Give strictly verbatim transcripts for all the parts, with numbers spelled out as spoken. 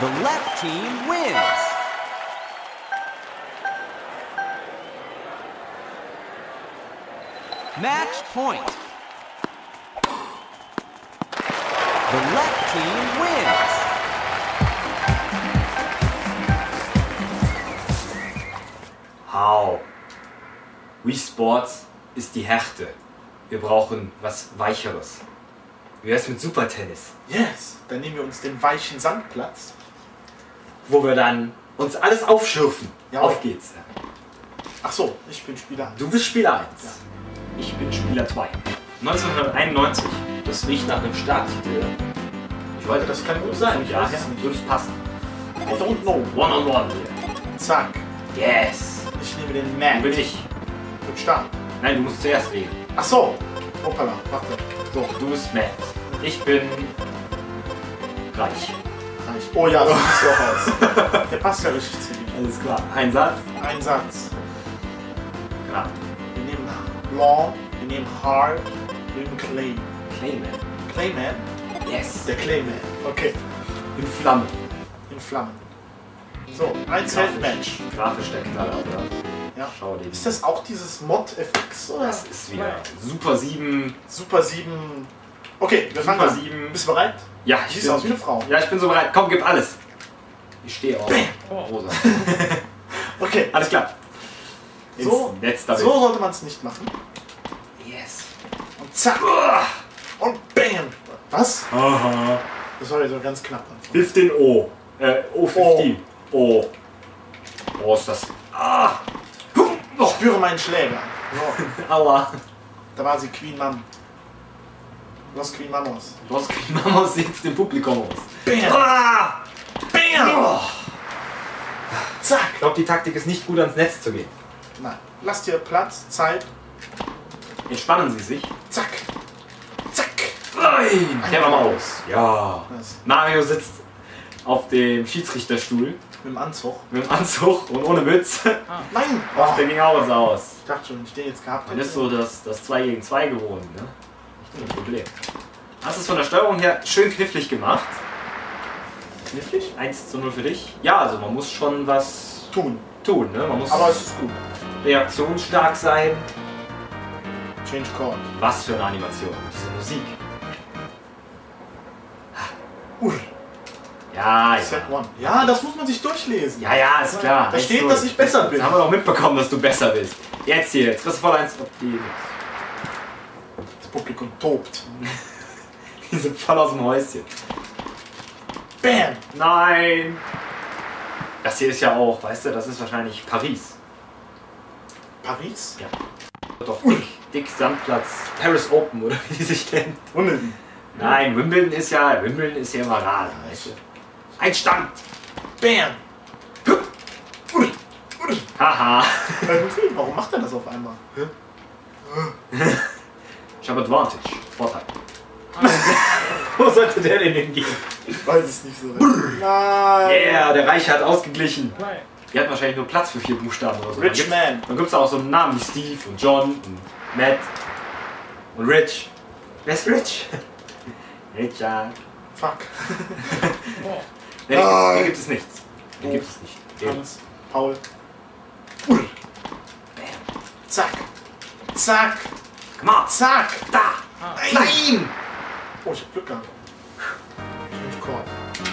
The left team wins. Match point. The left team wins. How? Wii Sports ist die Härte. Wir brauchen was Weicheres. Wie wär's mit Supertennis? Yes, dann nehmen wir uns den weichen Sandplatz. Wo wir dann uns alles aufschürfen. Ja. Auf geht's. Ach so, ich bin Spieler eins. Du bist Spieler eins. Ja. Ich bin Spieler zwei. neunzehnhunderteinundneunzig. Das riecht nach einem Starttitel. Ich weiß, Das kann gut sein, ich Ja, weiß ja, es nicht. würde es passen. I don't know. One on one. Zack, Yes. ich nehme den Du Match. bin ich. Gut starten. Nein, du musst zuerst reden. Ach so. Hoppala, warte. So, du bist Matt. Ich bin reich. Reich. Oh ja, so siehst du auch aus. Der passt ja richtig zu dir. Alles klar. Ein Satz. Ein Satz. Klar. Wir nehmen Long, wir nehmen Hard, wir nehmen Clay. Clayman. Clayman? Yes. Der Clayman. Okay. In Flammen. In Flammen. So, ein Set-Match. Grafisch der Knaller, oder? Ja. Schau dir Ist das auch dieses Mod-F X? Oder? Das ist wieder Super sieben. Super sieben. Okay, wir fangen Super an. sieben. Bist du bereit? Ja, Du ich siehst bin, aus wie eine Frau. ja, ich bin so bereit. Komm, gib alles. Ich stehe auf. Rosa. Okay. Alles klar. Ins So, Netz damit. so sollte man es nicht machen. Yes. Und zack. Und bam. Was? Aha. Das war ja so ganz knapp. fünfzehn O. Äh, O fünfzehn. O. Oh, ist das. Ah. Ich spüre meinen Schläger. So, Aua. da war sie Queen Mom. Los Queen Mamos. Los Mamos sieht's dem Publikum aus. Bam. Ah. Bam. Oh. Zack. Ich glaube, die Taktik ist nicht gut ans Netz zu gehen. Nein. Lass dir Platz, Zeit. Entspannen Sie sich. Zack. Zack. Nein. Der war mal aus. Ja. Das Mario sitzt auf dem Schiedsrichterstuhl mit dem Anzug. mit dem Anzug und ohne Mütze. Nein. Ach, Oh, der ging auch aus. ich dachte schon, wenn ich den jetzt gehabt Man hätte. ist so das, das zwei gegen zwei gewohnt, ne? Nicht ein Problem. Hast es von der Steuerung her schön knifflig gemacht. Knifflig? eins zu null für dich. Ja, also man muss schon was Tun. tun, ne? Man muss Aber es ist gut. reaktionsstark sein. Change Chord. Was für eine Animation. Diese Musik. Ui. Ja, ja. Set one. Ja, das muss man sich durchlesen. Ja, ja, ist klar. Da Eins steht, null. dass ich besser bin. Das haben wir doch mitbekommen, dass du besser bist. Jetzt hier, jetzt kriegst du voll eins auf die. Das Publikum tobt. Die sind voll aus dem Häuschen. Bam. Nein! Das hier ist ja auch, weißt du, das ist wahrscheinlich Paris. Paris? Ja. Doch dick, dick Sandplatz. Paris Open, oder wie die sich nennen. Wimbledon. Nein, Wimbledon ist ja, Wimbledon ist ja immer rar, weißt du. Ein Stand! Bam. Ui. Ui. Haha. Irgendwie, warum macht er das auf einmal? Hä? Ich habe Advantage. Vorteil. Wo sollte der denn hingehen? Ich weiß es nicht so. Nein. Yeah, der Reiche hat ausgeglichen. Die hat wahrscheinlich nur Platz für vier Buchstaben oder so. Rich dann Man. gibt's, dann gibt es auch so einen Namen wie Steve und John und Matt und Rich. Wer ist Rich? Richard. Fuck. Nee, Nein. hier gibt es nichts. Hier gibt es nicht. Hier. Hans. Paul. Ui. Zack. Zack. Come on. Zack. Da! Nein. Nein! Oh, ich hab Glück gehabt. Change Chord.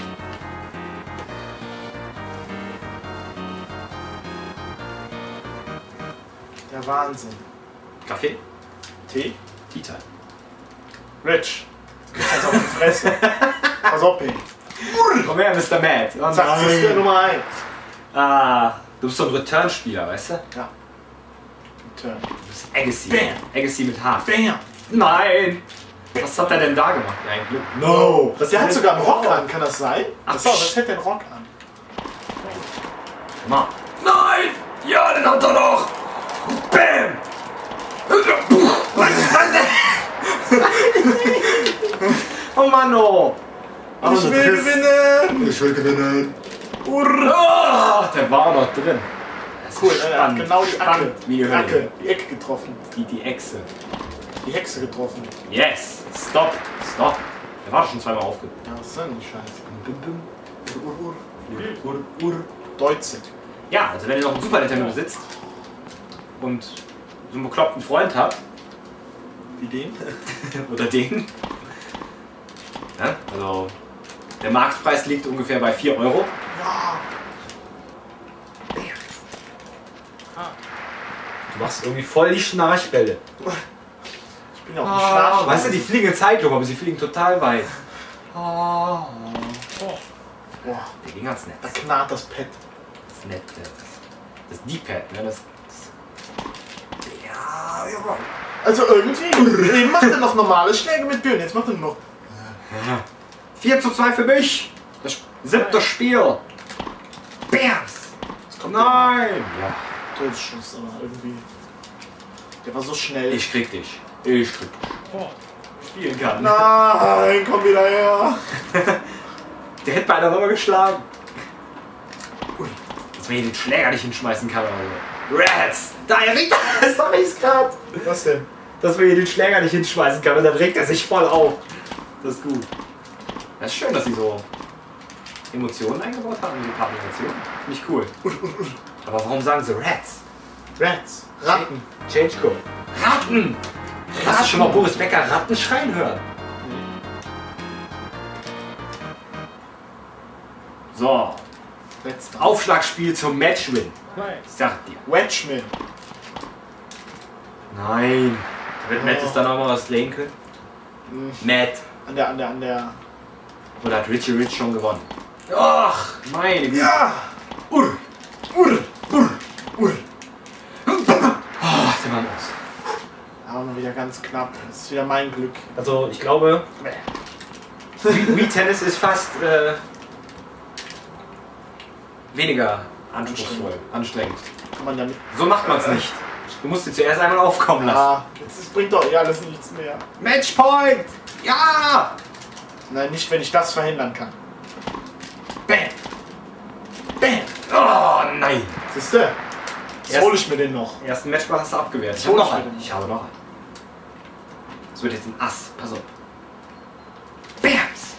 Der Wahnsinn. Kaffee? Tee? Tea Time. Rich. Du kriegst auf die Fresse. Pass auf, ey. Komm her, Mister Matt. Oh, Zack, das ist der nein. Nummer eins. Ah, du bist so ein Return-Spieler, weißt du? Ja. Turn. Du bist Agassi. Bam. Agassi mit H. Bam. Nein! Was hat er denn da gemacht? Ja, ein Glück. No. Der hat sogar einen Rock an, kann das sein? Ach, Achso, das pst. hält den Rock an. Mann. Nein! Ja, den hat er doch! Bam! Mann, Mann! Oh Mann, oh! Ich will gewinnen! Ich will gewinnen! Hurra! Der war noch drin. Das ist Cool, er hat spannend. genau die spannend, Acke, wie die, ihr hört. Acke, die Ecke getroffen. Die, die Echse. Die Hexe getroffen. Yes! Stop! Stop! Der war doch schon zweimal aufgehört. Ja, was ist denn die Scheiße? Bim, bim. Ur, Ur, Ur. Deutsche. Ja, also wenn ihr noch einen Super Nintendo besitzt und so einen bekloppten Freund habt, Wie den? oder den, ja, also der Marktpreis liegt ungefähr bei vier Euro. Ja. Du machst irgendwie voll die Schnarchbälle. Ich bin ja auch ein Ah, Schnarch. weißt du, die fliegen in Zeitlupe, aber sie fliegen total weit. Boah, Der ging ganz nett. da knarrt das Pad. Das ist nett. Das, das D-Pad, ne? Das, das ja, ja. Also irgendwie, eben macht er noch normale Schläge mit Björn. Jetzt macht er noch. vier zu zwei für mich. Das siebte Spiel. Bams. Jetzt kommt Nein. Ja. der Todesschuss, aber irgendwie. Der war so schnell. Ich krieg dich. Ich krieg dich. Spielen kann. Nein, komm wieder her. Der hätte beinahe nochmal geschlagen. Ui. Dass man hier den Schläger nicht hinschmeißen kann. Also. Rats! Da regt er. Sag ich's grad. Was denn? Dass man hier den Schläger nicht hinschmeißen kann und dann regt er sich voll auf. Das ist gut. Das ist schön, dass sie so Emotionen eingebaut haben, so ein paar Emotionen. Finde ich cool. Aber warum sagen sie Rats? Rats. Ratten. Change-Code. Ratten! Hast du schon mal Boris Becker Ratten schreien hören? So, Rats. Aufschlagspiel zum Matchwin. Nein. Ich sag dir. Wedgman. Nein. Wird Matt es dann auch mal was legen können? Hm. Matt. An der, an der, an der. Oder hat Richie Rich schon gewonnen? Ach, meine Güte. Ja! Ur. Ur! Ur! Ur! Oh, der Mann aus. Aber mal wieder ganz knapp. Das ist wieder mein Glück. Also, ich glaube, Wii Tennis ist fast äh, weniger anspruchsvoll, anstrengend. Kann man damit. So macht man es nicht. Du musst sie zuerst einmal aufkommen lassen. Ah, jetzt ist, bringt doch eh alles nichts mehr. Matchpoint! Ja! Nein, nicht wenn ich das verhindern kann. Bam! Bam! Oh nein! Siehst du? Jetzt Erst- hole ich mir den noch. Ersten Matchball hast du abgewehrt. Ich So, habe noch ich einen. habe- Ich habe noch einen. Das wird jetzt ein Ass. Pass auf. Bams!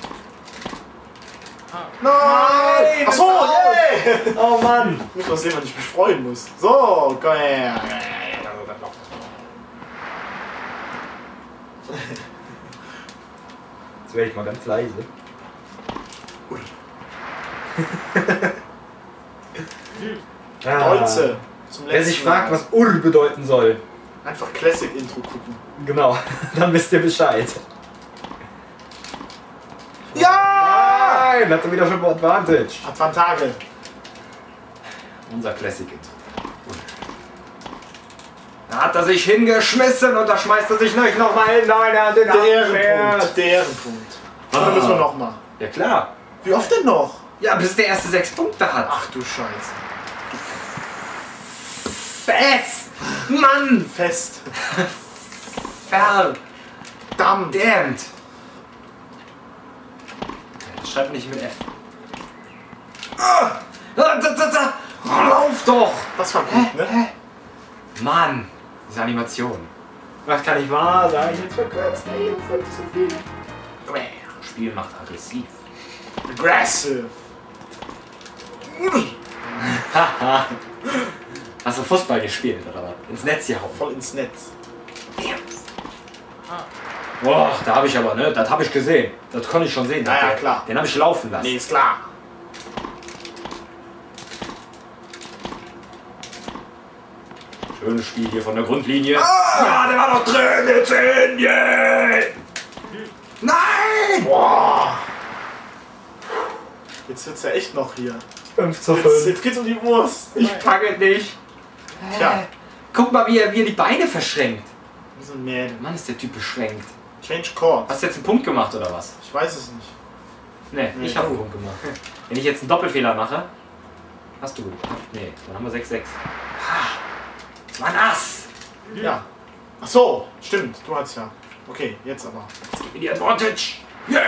Nein! Achso, yay! Oh Mann! Ich muss mal sehen, wann ich mich freuen muss. So, komm her. Jetzt werde ich mal ganz leise. Deutsche. Zum Wer sich letzten fragt, Mal. was Ur bedeuten soll, Einfach Classic-Intro gucken. genau, dann wisst ihr Bescheid. Ja! Nein, hat er wieder schon Advantage. Advantage. Unser Classic-Intro. Da hat er sich hingeschmissen und da schmeißt er sich nicht nochmal hin. Nein, er hat den Der Ehrenpunkt. Der Ehrenpunkt. Dann müssen wir nochmal. Ja klar. Wie oft denn noch? Ja, bis der erste sechs Punkte hat. Ach du Scheiße. Fest! Mann! Fest. Verdammt! Verdammt. Schreib nicht mit F. Ah, da, da, da. Lauf doch! Das war gut, ne? Mann! Diese Animation. Das kann nicht wahr sein. Jetzt verkürzt er jedenfalls zu viel. Spiel macht aggressiv. Aggressive. Haha. Hast du Fußball gespielt oder was? Ins Netz gehauen. Voll ins Netz. Boah, da habe ich aber, ne? Das habe ich gesehen. Das konnte ich schon sehen. Ja, ja, Den- klar. Den habe ich laufen lassen. Nee, ist klar. Schönes Spiel hier von der Grundlinie. Ja, der war doch drin, der zehn. Yeah. Nein! Boah. Jetzt wird's ja echt noch hier. fünf zu Jetzt, jetzt geht's um die Wurst. Ich packe nicht. Tja. Guck mal, wie er, wie er die Beine verschränkt. Wie so ein Mädel. Mann, ist der Typ beschränkt. Change Chord. Hast du jetzt einen Punkt gemacht oder was? Ich weiß es nicht. Nee, Nee, ich habe einen du. Punkt gemacht. Wenn ich jetzt einen Doppelfehler mache, hast du. Nee, dann haben wir sechs sechs. Das war ein Ass. Ja. Ach so, stimmt. Du hast ja. Okay, jetzt aber. Jetzt gib mir die Advantage. Yeah!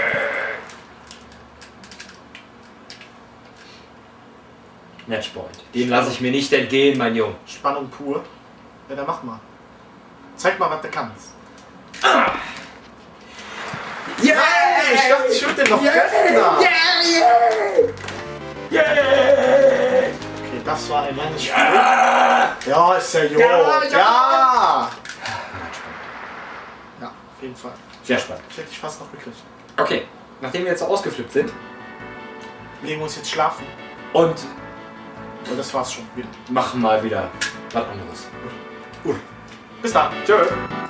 Matchpoint. Den lasse ich mir nicht entgehen, mein Junge. Spannung pur. Ja, dann mach mal. Zeig mal, was du kannst. Yeah! Ich dachte, ich würde den noch Yeah! treffen da. Yeah! Yeah! Yeah! Okay, das war ein langes Spiel. Ja, ja ist ja jo. Ja, Ja, ja. ja. Ja, auf jeden Fall. Sehr spannend. Ich hätte dich fast noch gekriegt. Okay, nachdem wir jetzt so ausgeflippt sind Legen wir uns jetzt schlafen. und Und das war's schon wieder. machen mal wieder was anderes. Bis dann. Tschö.